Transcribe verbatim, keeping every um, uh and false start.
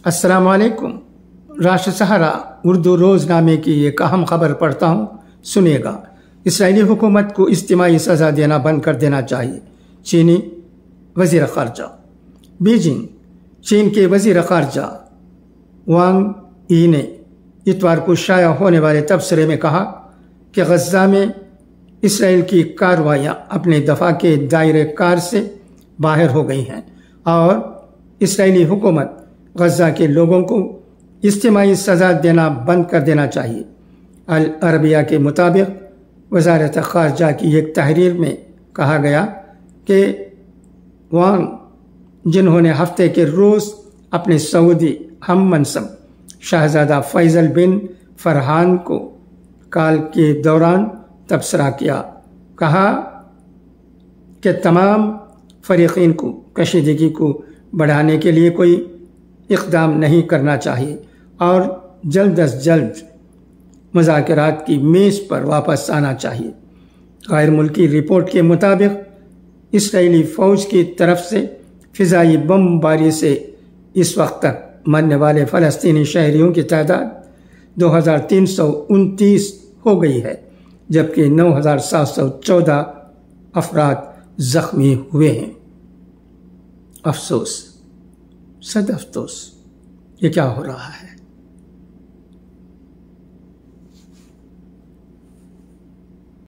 السلام علیکم۔ راشد سہارا اردو روزنامے کی ایک اہم خبر پڑھتا ہوں، سنیے گا۔ اسرائیلی حکومت کو اجتماعی سزا دینا بند کر دینا چاہیے، چینی وزیر خارجہ۔ بیجنگ۔ چین کے وزیر خارجہ وانگ ای نے اتوار کو شائع ہونے والے تبصرے میں کہا کہ غزہ میں اسرائیل کی کارروائیاں اپنے دفاع کے دائرۂ کار سے باہر ہو گئی ہیں اور اسرائیلی حکومت غزہ کے لوگوں کو اجتماعی سزا دینا بند کر دینا چاہیے۔ العربیہ کے مطابق وزارت خارجہ کی ایک تحریر میں کہا گیا کہ وانگ، جنہوں نے ہفتے کے روز اپنے سعودی ہم منصب شہزادہ فیصل بن فرحان کو کال کے دوران تبصرہ کیا، کہا کہ تمام فریقین کو کشیدگی کو بڑھانے کے لیے کوئی اقدام نہیں کرنا چاہیے اور جلد از جلد مذاکرات کی میز پر واپس آنا چاہیے۔ غیر ملکی رپورٹ کے مطابق اسرائیلی فوج کی طرف سے فضائی بم باری سے اس وقت تک مرنے والے فلسطینی شہریوں کی تعداد دو ہزار تین سو انتیس ہو گئی ہے، جبکہ نو ہزار سات سو چودہ افراد زخمی ہوئے ہیں۔ افسوس، صد افسوس، یہ کیا ہو رہا ہے؟